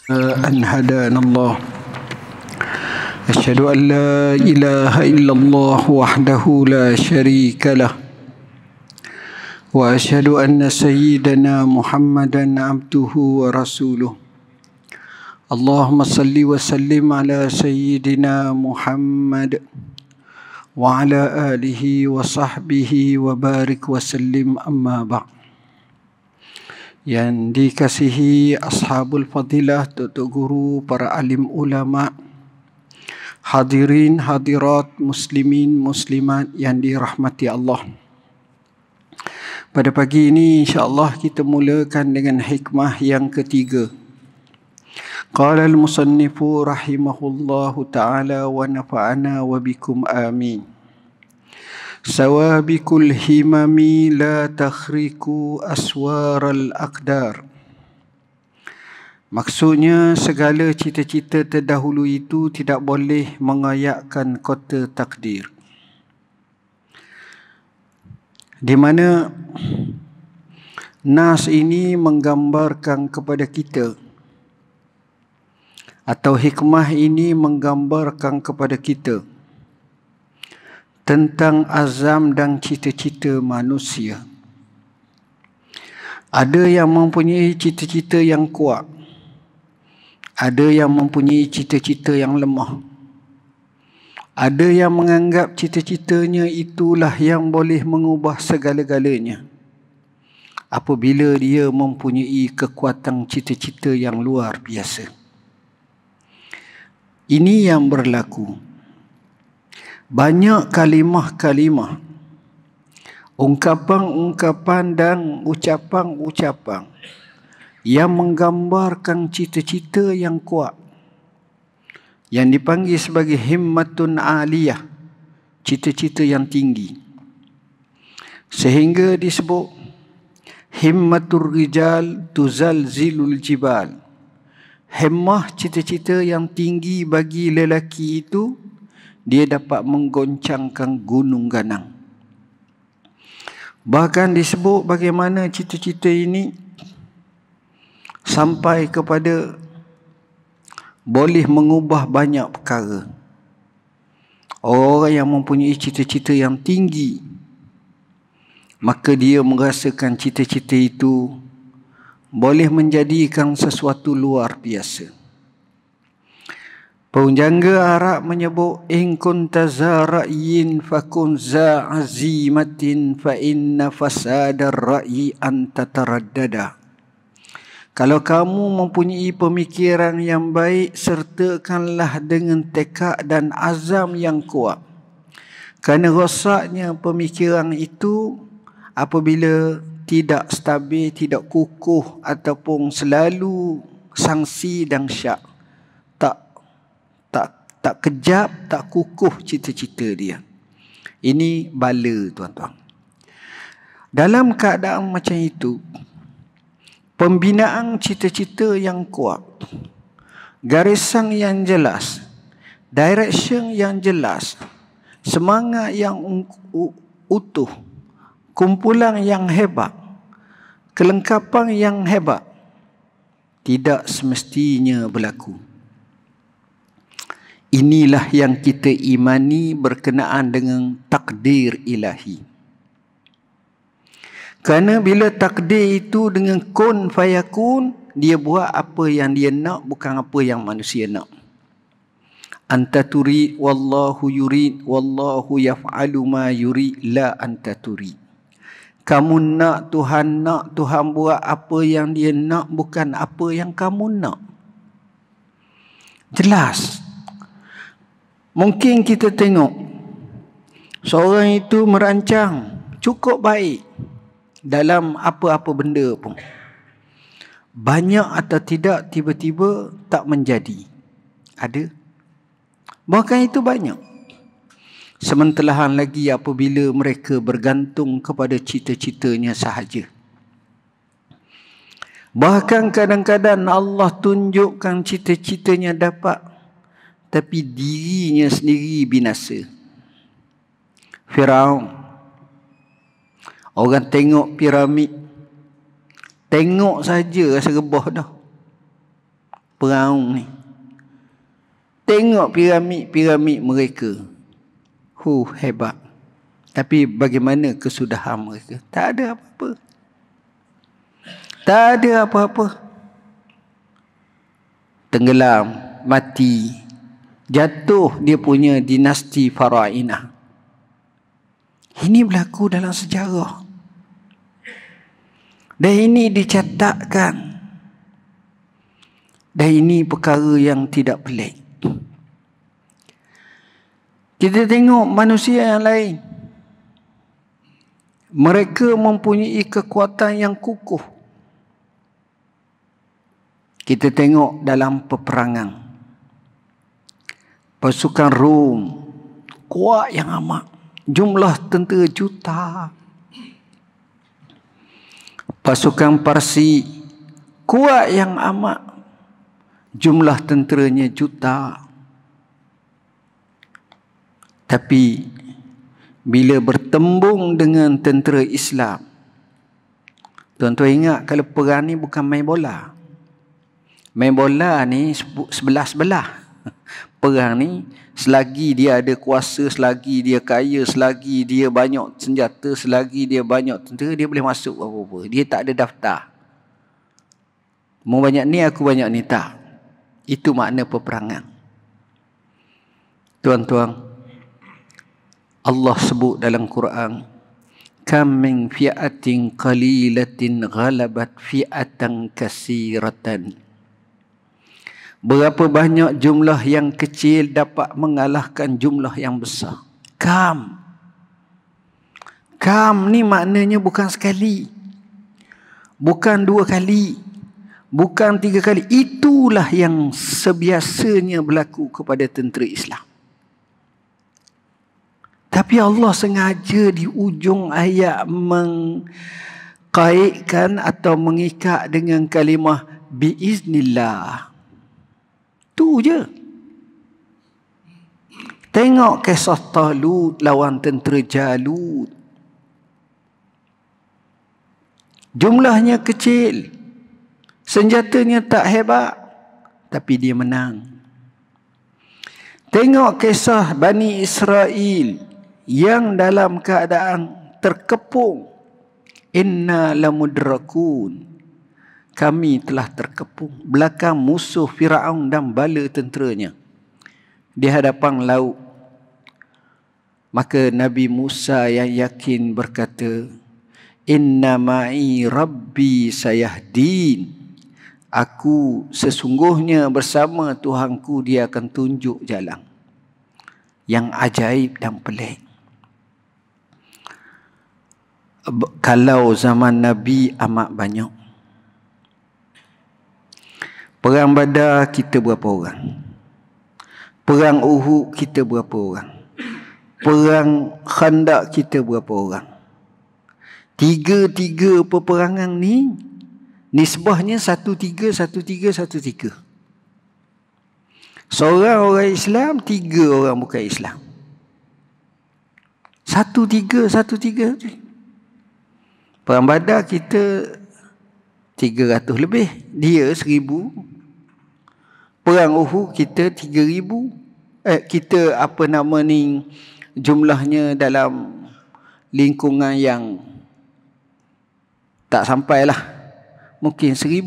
أن هدانا الله أشهد أن لا إله إلا الله وحده لا شريك له وأشهد أن سيدنا محمدا عبده ورسوله اللهم صل وسلم على سيدنا محمد وعلى آله وصحبه وبارك وسلم أما بعد. Yang dikasihi ashabul fadilah, tutuk guru, para alim ulama, hadirin hadirat, muslimin muslimat yang dirahmati Allah. Pada pagi ini insya-Allah kita mulakan dengan hikmah yang ketiga. Qala al-musannifu rahimahullahu ta'ala wa nafa'ana wa bikum amin. Sawabikul himami la takhriku aswaral aqdar. Maksudnya segala cita-cita terdahulu itu tidak boleh mengayakkan kota takdir. Di mana nas ini menggambarkan kepada kita, atau hikmah ini menggambarkan kepada kita tentang azam dan cita-cita manusia. Ada yang mempunyai cita-cita yang kuat, ada yang mempunyai cita-cita yang lemah. Ada yang menganggap cita-citanya itulah yang boleh mengubah segala-galanya apabila dia mempunyai kekuatan cita-cita yang luar biasa. Ini yang berlaku. Banyak kalimah-kalimah, ungkapan-ungkapan dan ucapan-ucapan yang menggambarkan cita-cita yang kuat, yang dipanggil sebagai himmatun aliyah, cita-cita yang tinggi. Sehingga disebut himmatur rijal tuzalzilul jibal. Himmah, cita-cita yang tinggi bagi lelaki itu, dia dapat menggoncangkan gunung ganang. Bahkan disebut bagaimana cita-cita ini sampai kepada boleh mengubah banyak perkara. Orang yang mempunyai cita-cita yang tinggi, maka dia merasakan cita-cita itu boleh menjadikan sesuatu luar biasa. Penjangga Arab menyebut in kunta za ra'yin fakun za azimatin fa inna fasadar ra'yi an tataraddada. Kalau kamu mempunyai pemikiran yang baik, sertakanlah dengan tekad dan azam yang kuat. Kerana rosaknya pemikiran itu apabila tidak stabil, tidak kukuh ataupun selalu sangsi dan syak. Tak kejap, tak kukuh cita-cita dia. Ini bala, tuan-tuan. Dalam keadaan macam itu, pembinaan cita-cita yang kuat, garisan yang jelas, direction yang jelas, semangat yang utuh, kumpulan yang hebat, kelengkapan yang hebat, tidak semestinya berlaku. Inilah yang kita imani berkenaan dengan takdir ilahi. Kerana bila takdir itu dengan kun fayakun, dia buat apa yang dia nak, bukan apa yang manusia nak. Anta turid wallahu yurid wallahu yaf'alu ma yurid la anta turid. Kamu nak, Tuhan buat apa yang dia nak, bukan apa yang kamu nak. Jelas. Mungkin kita tengok seorang itu merancang cukup baik dalam apa-apa benda pun. Banyak atau tidak, tiba-tiba tak menjadi. Ada. Bahkan itu banyak. Sementelahan lagi apabila mereka bergantung kepada cita-citanya sahaja. Bahkan kadang-kadang Allah tunjukkan cita-citanya dapat, tapi dirinya sendiri binasa. Firaun. Orang tengok piramid, tengok saja rasa rebah dah. Peraung ni. Tengok piramid-piramid mereka. Hebat. Tapi bagaimana kesudahan mereka? Tak ada apa-apa. Tak ada apa-apa. Tenggelam, mati. Jatuh dia punya dinasti Farainah. Ini berlaku dalam sejarah. Dan ini dicatatkan. Dan ini perkara yang tidak pelik. Kita tengok manusia yang lain. Mereka mempunyai kekuatan yang kukuh. Kita tengok dalam peperangan. Pasukan Rom kuat yang amat. Jumlah tentera juta. Pasukan Parsi kuat yang amat. Jumlah tenteranya juta. Tapi bila bertembung dengan tentera Islam, tuan-tuan ingat kalau perang ni bukan main bola. Main bola ni sebelah-sebelah. Perang ni selagi dia ada kuasa, selagi dia kaya, selagi dia banyak senjata, selagi dia banyak tentera, dia boleh masuk apa-apa. Dia tak ada daftar. Mau banyak ni, aku banyak ni. Tak. Itu makna peperangan. Tuan-tuan, Allah sebut dalam Quran, kam min fi'atin qalilatin ghalabat fi'atan kasiratan. Berapa banyak jumlah yang kecil dapat mengalahkan jumlah yang besar. Kam. Kam ni maknanya bukan sekali. Bukan 2 kali. Bukan 3 kali. Itulah yang sebiasanya berlaku kepada tentera Islam. Tapi Allah sengaja di ujung ayat mengkaitkan atau mengikat dengan kalimah biiznillah. Itu je. Tengok kisah Talut lawan tentera Jalut. Jumlahnya kecil. Senjatanya tak hebat. Tapi dia menang. Tengok kisah Bani Israel yang dalam keadaan terkepung. Inna lamudrakun. Kami telah terkepung. Belakang musuh Firaun dan bala tenteranya. Di hadapan laut. Maka Nabi Musa yang yakin berkata, Inna ma'i Rabbi sayahdin. Aku sesungguhnya bersama Tuhanku, dia akan tunjuk jalan. Yang ajaib dan pelik. Kalau zaman Nabi amat banyak. Perang Badar kita berapa orang? Perang Uhud kita berapa orang? Perang Khandaq kita berapa orang? Tiga peperangan ni nisbahnya 1-3, 1-3, 1-3. Seorang orang Islam, 3 orang bukan Islam. 1-3, 1-3. Perang Badar kita 300 lebih. Dia 1000. Perang Uhud kita 3000. Kita jumlahnya dalam lingkungan yang tak sampailah. Mungkin 1000.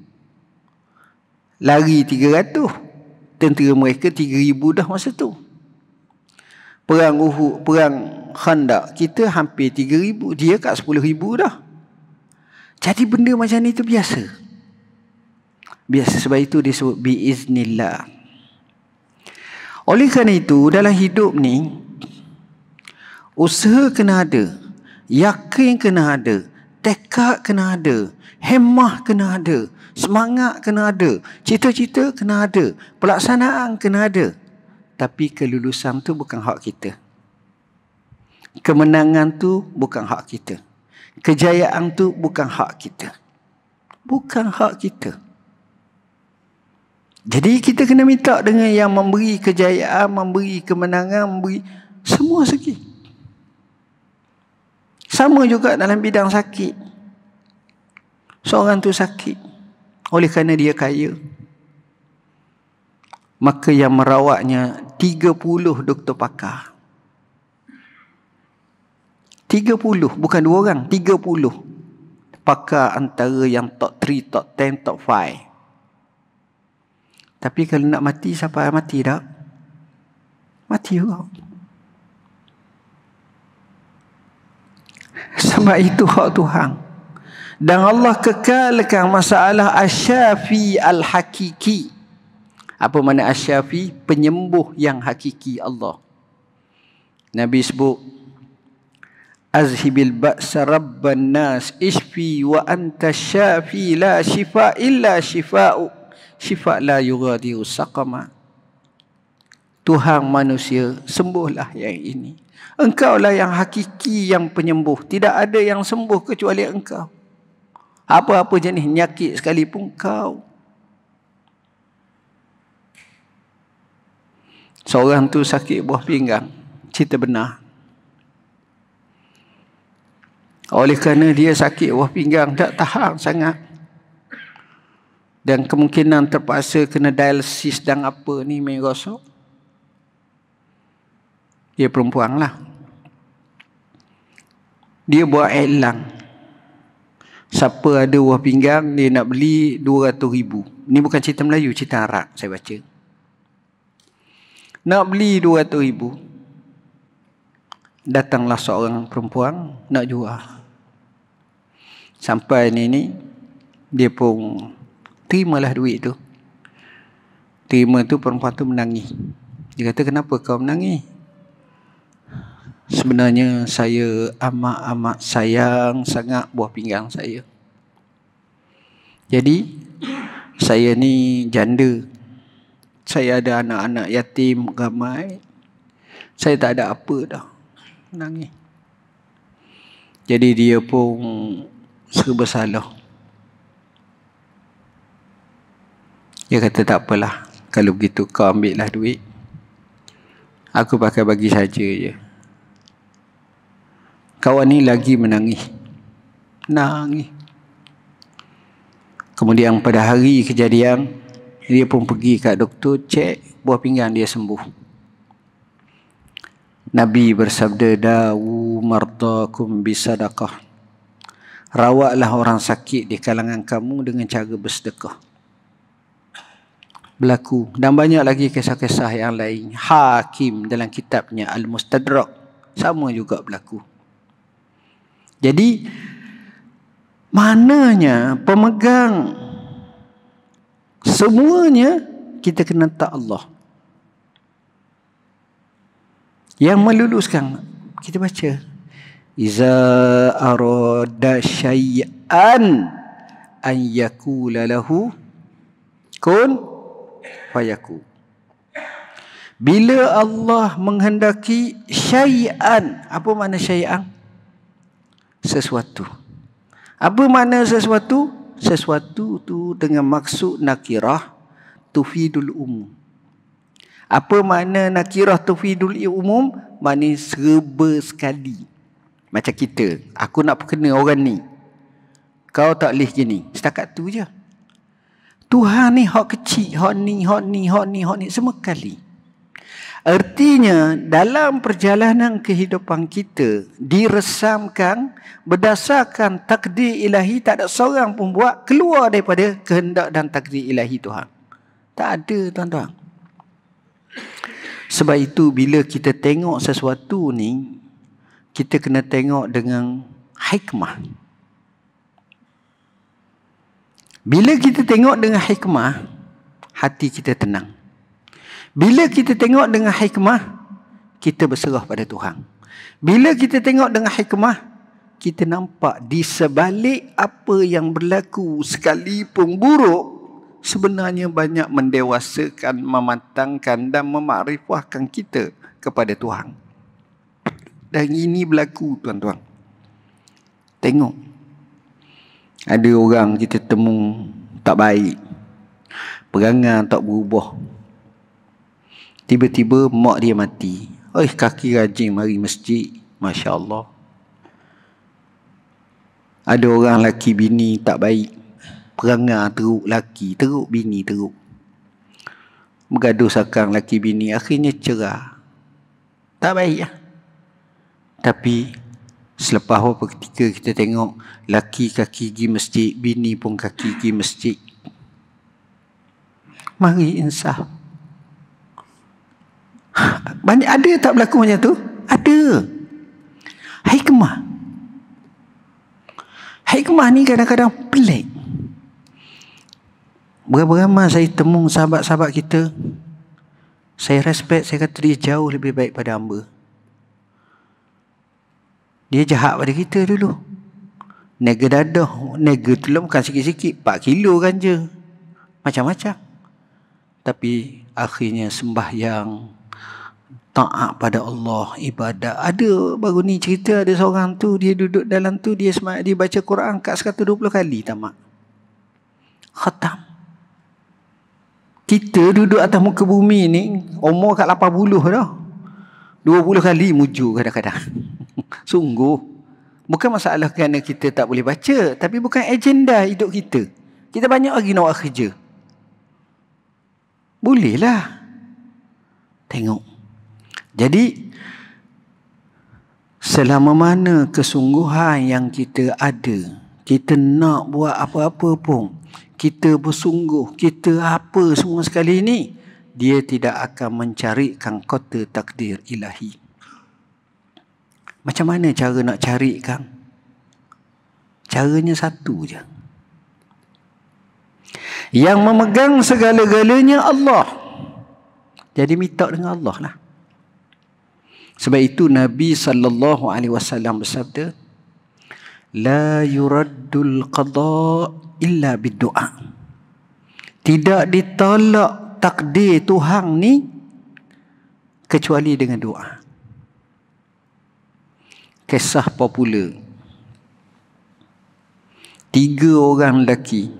Lari 300. Tentera mereka 3000 dah masa tu. Perang Uhud, perang Khandaq kita hampir 3000. Dia kat 10,000 dah. Jadi benda macam ni tu biasa. Biasa, sebab itu disebut biiznillah. Oleh kerana itu, dalam hidup ni, usaha kena ada, yakin kena ada, tekad kena ada, hemah kena ada, semangat kena ada, cita-cita kena ada, pelaksanaan kena ada. Tapi kelulusan tu bukan hak kita. Kemenangan tu bukan hak kita. Kejayaan tu bukan hak kita. Bukan hak kita. Jadi kita kena minta dengan yang memberi kejayaan, memberi kemenangan, memberi semua segi. Sama juga dalam bidang sakit. Seorang tu sakit oleh kerana dia kaya. maka yang merawatnya 30 doktor pakar. 30, bukan 2 orang, 30 pakar antara yang top 3, top 10, top 5. Tapi kalau nak mati, siapa mati tak? Mati juga. Sebab itu hak Tuhan. Dan Allah kekalkan masalah asyafi al-hakiki. Apa makna asyafi? Penyembuh yang hakiki Allah. Nabi sebut, azhibil ba'sa rabban nas ishfi wa anta syafi la shifa illa shifa'u shifa la yughadiru saqama. Tuhan manusia, sembuhlah yang ini. Engkaulah yang hakiki, yang penyembuh. Tidak ada yang sembuh kecuali engkau. Apa-apa jenis nyakit sekalipun kau. Seorang tu sakit buah pinggang. Cerita benar. Oleh kerana dia sakit buah pinggang, tak tahan sangat. Dan kemungkinan terpaksa kena dialisis dan apa ni main rosok. Dia perempuan lah. Dia buat iklan. Siapa ada buah pinggang, dia nak beli 200,000. Ni bukan cerita Melayu, cerita Arab saya baca. Nak beli 200,000. Datanglah seorang perempuan nak jual. Sampai ni dia pun terimalah duit tu. Terima tu, perempuan tu menangis. Dia kata, kenapa kau menangis? Sebenarnya saya amat-amat sayang sangat buah pinggang saya. Jadi saya ni janda. Saya ada anak-anak yatim ramai. Saya tak ada apa dah. Menangis. Jadi dia pun serba salah. Dia kata, tak apalah. Kalau begitu kau ambillah duit. Aku pakai bagi saja je. Kawan ni lagi menangis. Nangis. Kemudian pada hari kejadian, dia pun pergi kat doktor, cek buah pinggang dia sembuh. Nabi bersabda, dawu mardakum bisadaqah. Rawatlah orang sakit di kalangan kamu dengan cara bersedekah. Berlaku. Dan banyak lagi kisah-kisah yang lain. Hakim dalam kitabnya Al-Mustadrak sama juga berlaku. Jadi maknanya pemegang semuanya kita kena tak Allah. Yang meluluskan, kita baca, iza arada syai'an an yakula lahu kun fayaku. Bila Allah menghendaki syai'an, apa makna syai'an? Sesuatu. Apa makna sesuatu? Sesuatu tu dengan maksud nakirah tufidul umum. Apa makna nakirah tufidul umum? Maknanya serba sekali. Macam kita, aku nak perkena orang ni, kau tak boleh gini. Setakat tu je. Tuhan ni hak kecil, hak ni, hak ni, hak ni, hak ni, semua kali. Artinya dalam perjalanan kehidupan kita diresamkan berdasarkan takdir ilahi. Tak ada seorang pun buat keluar daripada kehendak dan takdir ilahi Tuhan. Tak ada, tuan-tuan. Sebab itu bila kita tengok sesuatu ni, kita kena tengok dengan hikmah. Bila kita tengok dengan hikmah, hati kita tenang. Bila kita tengok dengan hikmah, kita berserah pada Tuhan. Bila kita tengok dengan hikmah, kita nampak di sebalik apa yang berlaku sekalipun buruk, sebenarnya banyak mendewasakan, mematangkan dan memakrifahkan kita kepada Tuhan. Dan ini berlaku, tuan-tuan. Tengok. Ada orang kita temu tak baik. Perangai tak berubah. Tiba-tiba mak dia mati. Kaki rajin mari masjid. Masya Allah. Ada orang laki bini tak baik. Perangai teruk laki, teruk bini, teruk. Bergaduh sakang laki bini, akhirnya cerah. Tak baik lah. Tapi selepas beberapa ketika kita tengok laki kaki pergi masjid, bini pun kaki pergi masjid. Mari insaf. Banyak ada tak berlaku macam tu? Ada. Hikmah. Hikmah ni kadang-kadang pelik. Berapa ramai saya temu sahabat-sahabat kita, saya respect, saya kata dia jauh lebih baik pada hamba. Dia jahat pada kita dulu. Nega dadah. Nega tu lah bukan sikit-sikit. 4 kilo kan je. Macam-macam. Tapi akhirnya sembahyang, taat pada Allah, ibadat. Ada baru ni cerita, ada seorang tu, dia duduk dalam tu, dia baca Quran kat 120 kali tamat. Khatam. Kita duduk atas muka bumi ni, umur kat 80 dah. 20 kali mujur kadang-kadang. Sungguh. Bukan masalah kerana kita tak boleh baca, tapi bukan agenda hidup kita. Kita banyak lagi nak buat kerja. Bolehlah. Tengok. Jadi, selama mana kesungguhan yang kita ada, kita nak buat apa-apa pun, kita bersungguh, kita apa semua sekali ni, dia tidak akan mencarikan kota takdir ilahi. Macam mana cara nak carikan? Caranya satu je. Yang memegang segala-galanya Allah. Jadi minta dengan Allah lah. Sebab itu Nabi SAW bersabda, la yuraddul qada illa biddu'a. Tidak ditolak takdir Tuhan ni kecuali dengan doa. Kisah popular. 3 orang lelaki.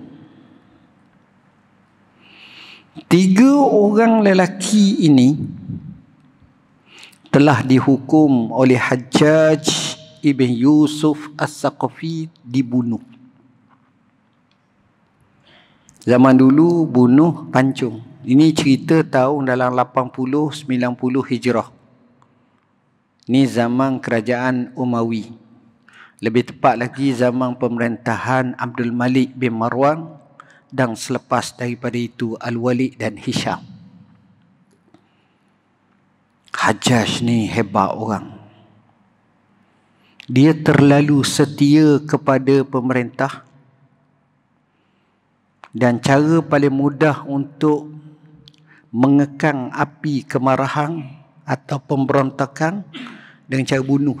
3 orang lelaki ini telah dihukum oleh Hajjaj Ibn Yusuf As-Saqafi, dibunuh. Zaman dulu bunuh pancung. Ini cerita tahun dalam 80-90 Hijrah. Ini zaman kerajaan Umawi. Lebih tepat lagi zaman pemerintahan Abdul Malik bin Marwan dan selepas daripada itu Al-Walid dan Hisham. Hajjaj ni hebat orang. Dia terlalu setia kepada pemerintah. Dan cara paling mudah untuk mengekang api kemarahan atau pemberontakan dengan cara bunuh.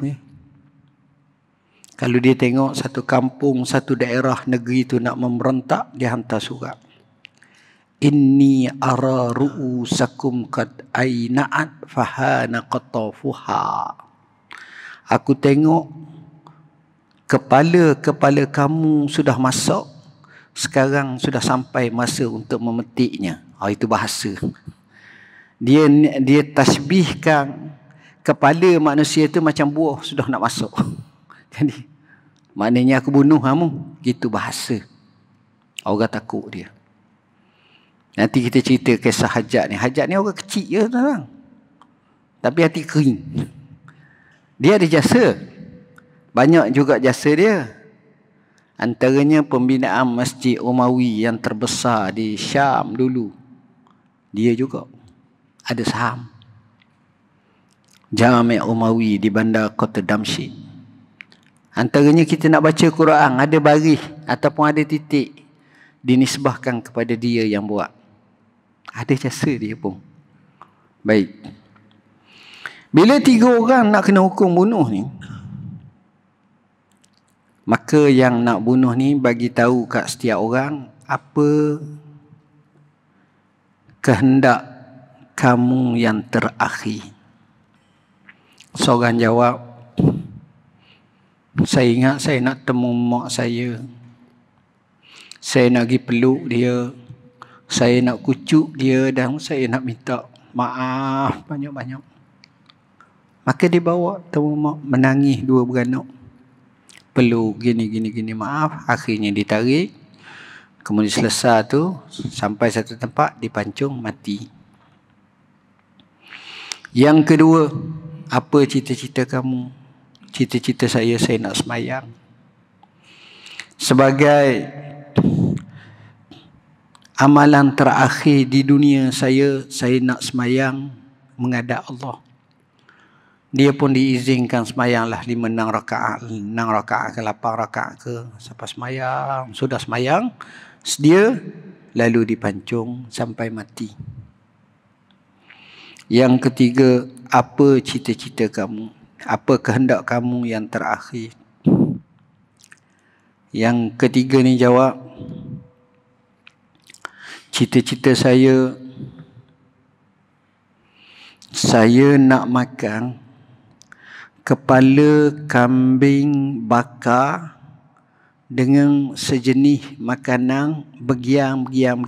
Kalau dia tengok satu kampung, satu daerah negeri itu nak memberontak, dia hantar surat. Inni ara ru'usakum qad aina'at fahana qatafuha. Aku tengok kepala-kepala kamu sudah masuk, sekarang sudah sampai masa untuk memetiknya. Itu bahasa. Dia tasbihkan kepala manusia itu macam buah sudah nak masuk. Jadi maknanya aku bunuh kamu. Gitu bahasa. Orang takut dia. Nanti kita cerita kisah Hajjaj ni. Hajjaj ni orang kecil je tuan-tuan. Tapi hati kering. Dia ada jasa. Banyak juga jasa dia. Antaranya pembinaan Masjid Umawi yang terbesar di Syam dulu. Dia juga ada saham. Jami' Umawi di bandar kota Damsyik. Antaranya kita nak baca Quran, ada baris ataupun ada titik, dinisbahkan kepada dia yang buat. Ada jasa dia pun. Baik. Bila 3 orang nak kena hukum bunuh ni, maka yang nak bunuh ni bagi tahu kat setiap orang apa kehendak kamu yang terakhir. Seorang jawab, saya ingat saya nak temu mak saya. Saya nak pergi peluk dia. Saya nak kucuk dia dan saya nak minta maaf banyak-banyak. Maka dia bawa temu mak, menangis 2 beranak. Peluk gini, maaf. Akhirnya ditarik. Kemudian selesai tu, sampai satu tempat, dipancung, mati. Yang kedua, apa cita-cita kamu? Cita-cita saya nak semayang. Sebagai amalan terakhir di dunia saya nak semayang menghadap Allah. Dia pun diizinkan semayanglah 5-6 rakaat, 6 rakaat ke 8 rakaat ke. Sampai semayang, sudah semayang, sedia, lalu dipancung sampai mati. Yang ketiga, apa cita-cita kamu? Apa kehendak kamu yang terakhir? Yang ketiga ni jawab, cita-cita saya nak makan kepala kambing bakar dengan sejenis makanan begiang.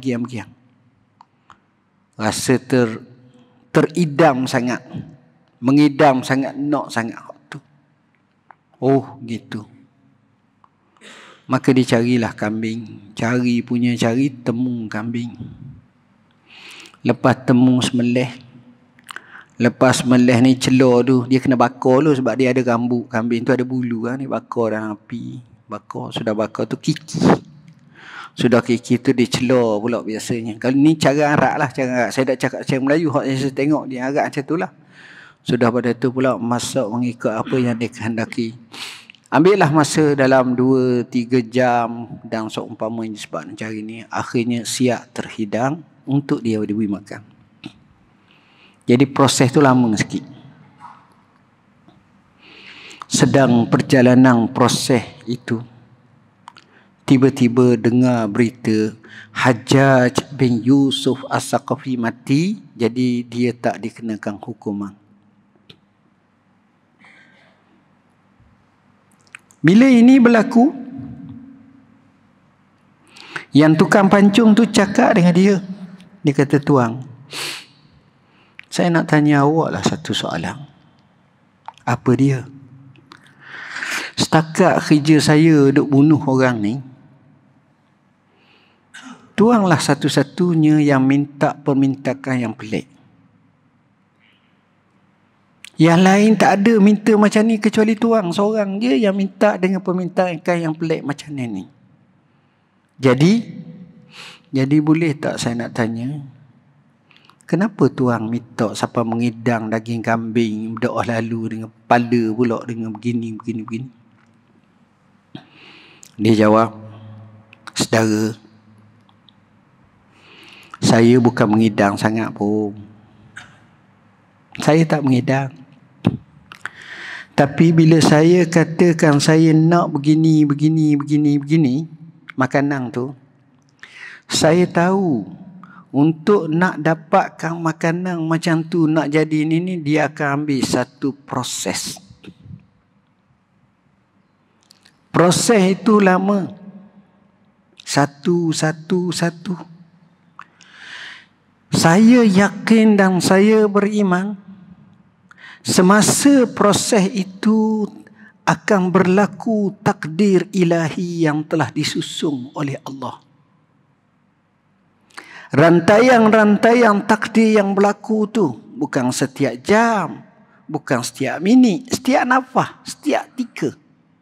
Rasa teridam sangat, mengidam sangat, nak sangat tu. Oh, gitu. Maka dicarilah kambing. Cari temu kambing. Lepas temu sembelih. Lepas sembelih ni celor tu, dia kena bakar dulu sebab dia ada rambut. Kambing tu ada bulu kan, dia bakar dalam api. Sudah bakar tu kiki. Sudah kiki tu dia celor pula biasanya. Kalau ni cara Arab lah, cara Arab. Saya tak cakap cara Melayu, saya tengok dia Arab macam tu lah. Sudah pada tu pula masak mengikut apa yang dia kehendaki. Ambillah masa dalam 2-3 jam dan seumpamanya sebab nak cari ni. Akhirnya siap terhidang untuk dia diberi makan. Jadi proses tu lama sikit. Sedang perjalanan proses itu, tiba-tiba dengar berita Hajjaj bin Yusuf As-Saqafi mati, jadi dia tak dikenakan hukuman. Bila ini berlaku, yang tukang pancung tu cakap dengan dia. Dia kata, tuan, saya nak tanya awak lah satu soalan. Apa dia? Setakat kerja saya duk bunuh orang ni, tuanglah satu-satunya yang minta permintaan yang pelik. Yang lain tak ada minta macam ni kecuali tuang seorang je yang minta dengan permintaan yang pelik macam ni. Jadi boleh tak saya nak tanya, kenapa tuang minta siapa mengidang daging kambing berdoa lalu dengan kepala pula dengan begini. Dia jawab, saudara, saya bukan mengidang sangat pun. Saya tak mengidang. Tapi bila saya katakan saya nak begini, makanan tu, saya tahu untuk nak dapatkan makanan macam tu, nak jadi ni dia akan ambil satu proses. Proses itu lama. Satu. Saya yakin dan saya beriman, semasa proses itu akan berlaku takdir ilahi yang telah disusun oleh Allah. Rantaian-rantaian takdir yang berlaku tu bukan setiap jam, bukan setiap minit, setiap nafas, setiap detik.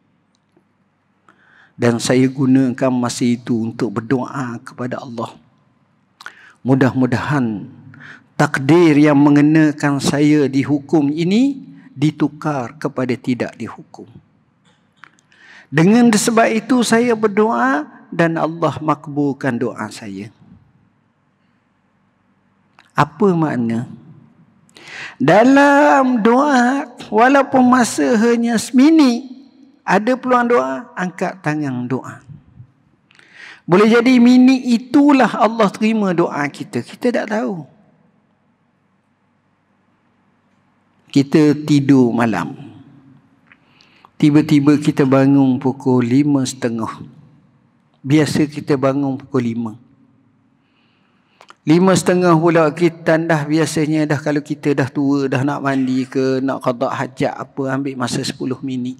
Dan saya gunakan masa itu untuk berdoa kepada Allah. Mudah-mudahan takdir yang mengenakan saya dihukum ini ditukar kepada tidak dihukum. Dengan sebab itu saya berdoa dan Allah makbulkan doa saya. Apa makna? Dalam doa, walaupun masa hanya seminit, ada peluang doa, angkat tangan doa. Boleh jadi minit itulah Allah terima doa kita. Kita tak tahu. Kita tidur malam. Tiba-tiba kita bangun pukul 5.30. Biasa kita bangun pukul 5. 5.30 pula kita dah biasanya dah, kalau kita dah tua, dah nak mandi ke, nak qada hajat apa, ambil masa 10 minit.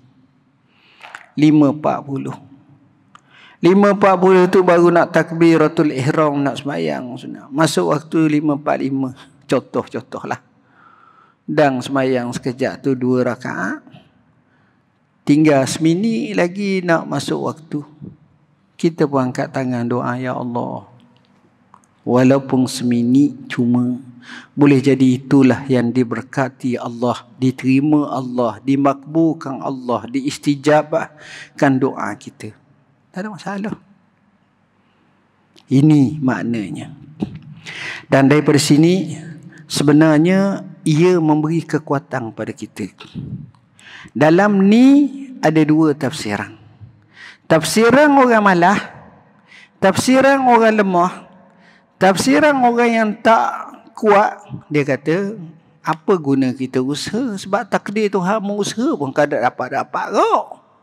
5.40. 5.40 tu baru nak takbiratul ihram, nak sembahyang. Masuk waktu 5.45. Contoh lah. Dan semayang sekejap tu 2 rakaat. Tinggal seminit lagi nak masuk waktu. Kita pun angkat tangan doa, ya Allah. Walaupun seminit cuma, boleh jadi itulah yang diberkati Allah, diterima Allah, dimakbulkan Allah, diistijabahkan doa kita. Tak ada masalah. Ini maknanya. Dan daripada sini sebenarnya ia memberi kekuatan pada kita. Dalam ni ada 2 tafsiran. Tafsiran orang malah, tafsiran orang lemah, tafsiran orang yang tak kuat. Dia kata, apa guna kita usaha? Sebab takdir Tuhan mengusaha pun kadang dapat-dapat kok.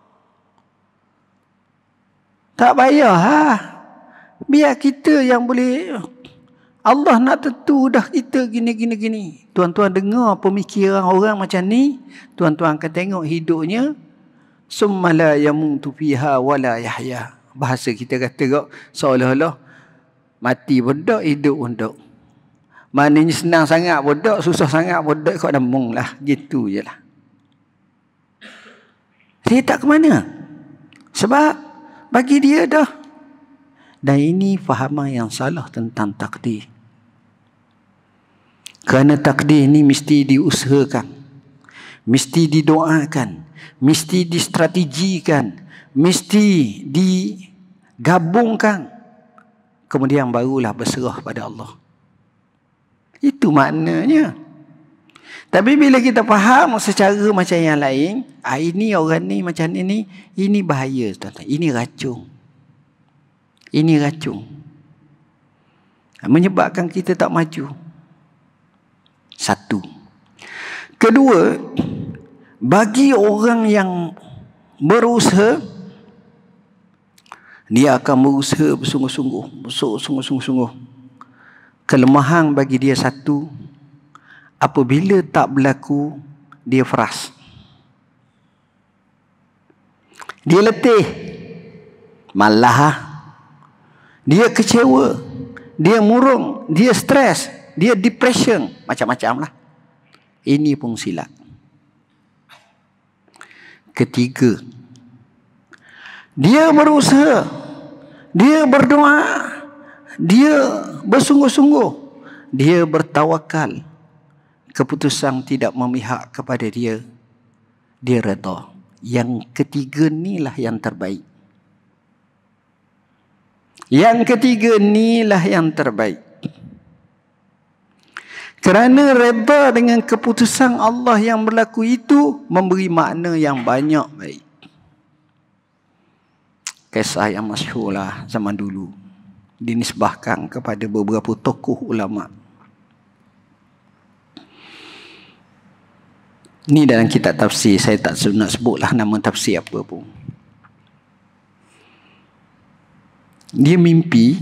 Tak payah lah. Biar kita yang boleh. Allah nak tentu dah kita gini. Tuan-tuan dengar pemikiran orang macam ni, tuan-tuan akan tengok hidupnya. Summa la yamutu fiha wala yahya. Bahasa kita kata kok seolah-olah mati pun dok, hidup pun dok. Maknanya senang sangat pun dok, susah sangat pun dok, kok dembung lah. Gitu je lah. Dia tak ke mana? Sebab bagi dia dah. Dan ini fahaman yang salah tentang takdir. Kerana takdir ini mesti diusahakan, mesti didoakan, mesti distrategikan, mesti digabungkan. Kemudian barulah berserah pada Allah. Itu maknanya. Tapi bila kita faham secara macam yang lain, ini orang ni macam ini bahaya, tuan-tuan. Ini racun. Ini racun. Menyebabkan kita tak maju. 1. Kedua, bagi orang yang berusaha, dia akan berusaha bersungguh-sungguh. Kelemahan bagi dia 1, apabila tak berlaku, dia frust. Dia letih. Malah dia kecewa, dia murung, dia stres, dia depression, macam-macam lah. Ini pun silap. Ketiga, dia berusaha, dia berdoa, dia bersungguh-sungguh, dia bertawakal, keputusan tidak memihak kepada dia, dia redha. Yang ketiga inilah yang terbaik. Yang ketiga inilah yang terbaik. Kerana redha dengan keputusan Allah yang berlaku itu memberi makna yang banyak baik. Kisah yang masyhur lah zaman dulu, dinisbahkan kepada beberapa tokoh ulama. Ni dalam kitab tafsir, saya tak nak sebutlah nama tafsir apa pun. Dia mimpi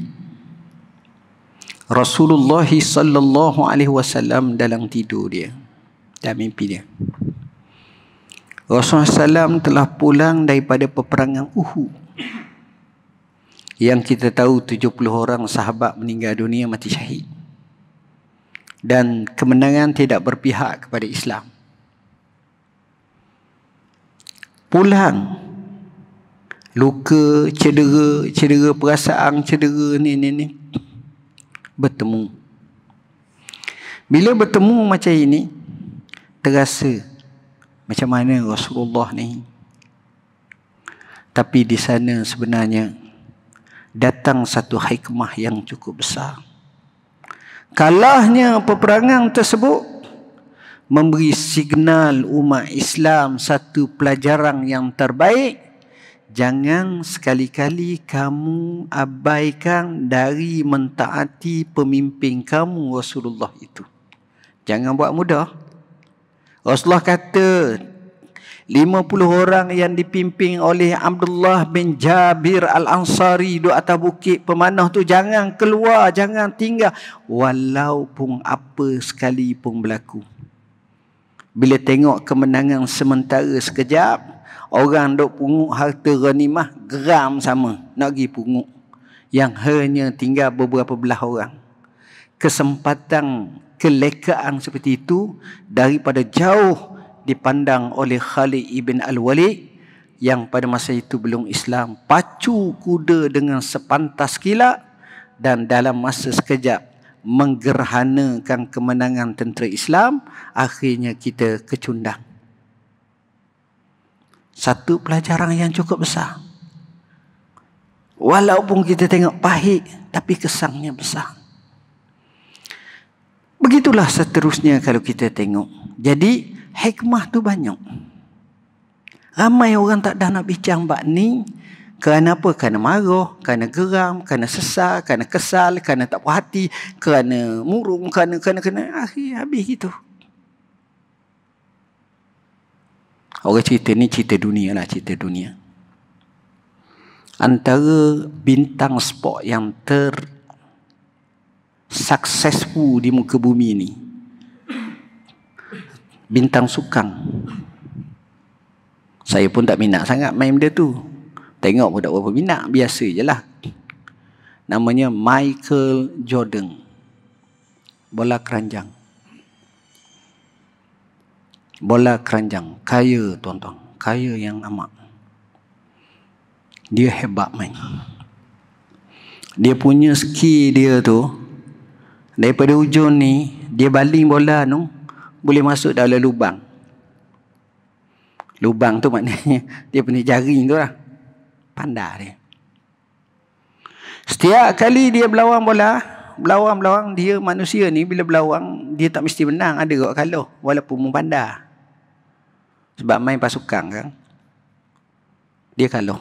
Rasulullah sallallahu alaihi wasallam dalam tidur dia. Dalam mimpi dia, Rasulullah SAW telah pulang daripada peperangan Uhud. Yang kita tahu 70 orang sahabat meninggal dunia, mati syahid. Dan kemenangan tidak berpihak kepada Islam. Pulang, luka, cedera perasaan, cedera ni. Bertemu. Bila bertemu macam ini, terasa macam mana Rasulullah ni. Tapi di sana sebenarnya datang satu hikmah yang cukup besar. Kalahnya peperangan tersebut memberi signal umat Islam satu pelajaran yang terbaik. Jangan sekali-kali kamu abaikan dari mentaati pemimpin kamu Rasulullah itu. Jangan buat mudah. Rasulullah kata 50 orang yang dipimpin oleh Abdullah bin Jabir Al-Ansari di atas bukit pemanah tu, jangan keluar, jangan tinggal walaupun apa sekali pun berlaku. Bila tengok kemenangan sementara sekejap, orang duk pungut harta ghanimah, geram sama nak pergi pungut. Yang hanya tinggal beberapa belah orang. kesempatan kelekaan seperti itu daripada jauh dipandang oleh Khalid ibn Al-Walid yang pada masa itu belum Islam, pacu kuda dengan sepantas kilat dan dalam masa sekejap menggerhanakan kemenangan tentera Islam. Akhirnya kita kecundang. Satu pelajaran yang cukup besar. Walaupun kita tengok pahit, tapi kesannya besar. Begitulah seterusnya kalau kita tengok. Jadi hikmah tu banyak. Ramai orang tak dah nak bincang bab ni. Kerana apa? Kerana marah, kerana geram, kerana sesal, kerana kesal, kerana tak puas hati, kerana murung, kerana akhir habis gitu. Orang cerita ni cerita dunia lah, cerita dunia. Antara bintang sport yang successful di muka bumi ni, bintang sukan. Saya pun tak minat sangat main benda tu. Tengok pun tak berapa minat, biasa je lah. Namanya Michael Jordan. Bola keranjang. Bola keranjang. Kaya tuan-tuan. Kaya yang amat. Dia hebat main. Dia punya skill dia tu, daripada ujung ni, dia baling bola tu, boleh masuk dalam lubang. Lubang tu maknanya dia punya jaring tu lah. Pandai dia. Setiap kali dia berlawan bola, berlawan dia manusia ni bila berlawan, dia tak mesti menang. Ada kot kalah walaupun pandai. Sebab main pasukan kan. Dia kalah.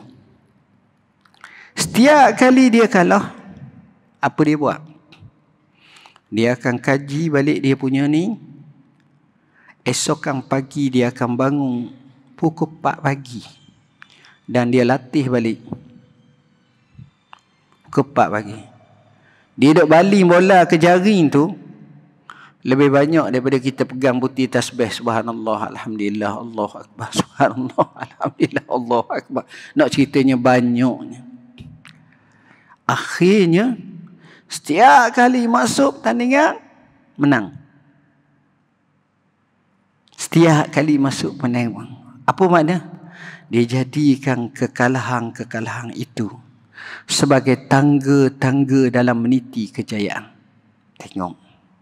Setiap kali dia kalah, apa dia buat? Dia akan kaji balik dia punya ni. Esokan pagi dia akan bangun pukul 4 pagi. Dan dia latih balik. Pukul 4 pagi. Dia duk baling bola ke jaring tu, lebih banyak daripada kita pegang putih tasbih. Subhanallah, Alhamdulillah, Allahu Akbar. Subhanallah, Alhamdulillah, Allahu Akbar. Nak ceritanya banyaknya. Akhirnya, setiap kali masuk tandingan, menang. Setiap kali masuk menang. Apa makna? Dia jadikan kekalahan-kekalahan itu sebagai tangga-tangga dalam meniti kejayaan. Tengok.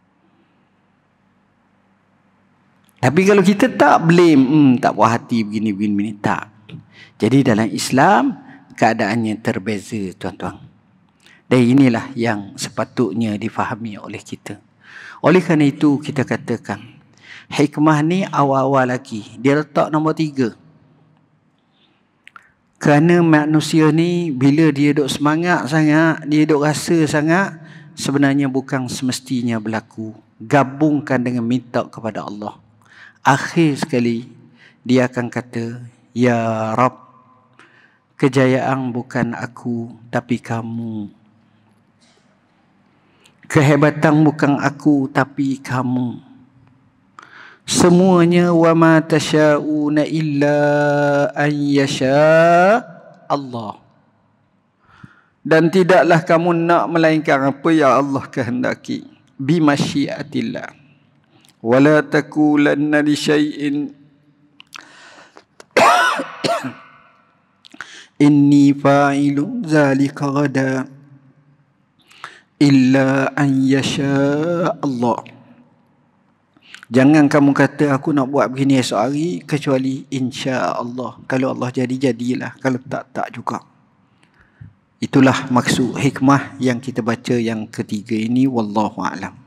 Tapi kalau kita tak blame, tak puas hati begini, tak. Jadi dalam Islam, keadaannya terbeza, tuan-tuan. Dan inilah yang sepatutnya difahami oleh kita. Oleh kerana itu, kita katakan, hikmah ni awal-awal lagi. Dia letak nombor 3. Kerana manusia ni, bila dia duk semangat sangat, dia duk rasa sangat, sebenarnya bukan semestinya berlaku. Gabungkan dengan minta kepada Allah. Akhir sekali, dia akan kata, Ya Rab, kejayaan bukan aku, tapi kamu. Kehebatan bukan aku, tapi kamu. Semuanya wa ma tasyauna illa an yasha Allah. Dan tidaklah kamu nak melainkan apa yang Allah kehendaki. Bi masyiatillah. Wala takulanna li syai'in inni fa'ilun zalika ghadan illa an yasha Allah. Jangan kamu kata aku nak buat begini esok hari kecuali insya-Allah. Kalau Allah jadi, jadilah. Kalau tak, tak juga. Itulah maksud hikmah yang kita baca yang ketiga ini. Wallahu a'lam.